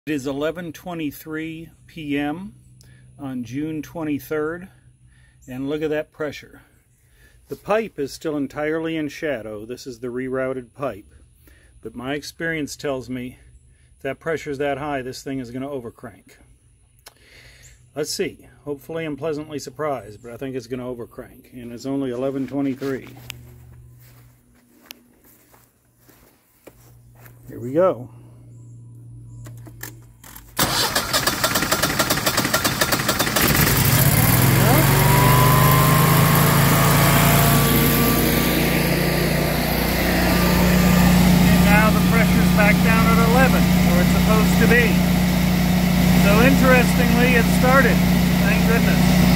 It is 11:23 p.m. on June 23rd, and look at that pressure. The pipe is still entirely in shadow. This is the rerouted pipe. But my experience tells me if that pressure is that high, this thing is going to overcrank. Let's see. Hopefully I'm pleasantly surprised, but I think it's going to overcrank. And it's only 11:23. Here we go. Back down at 11, where it's supposed to be. So interestingly, it started. Thank goodness.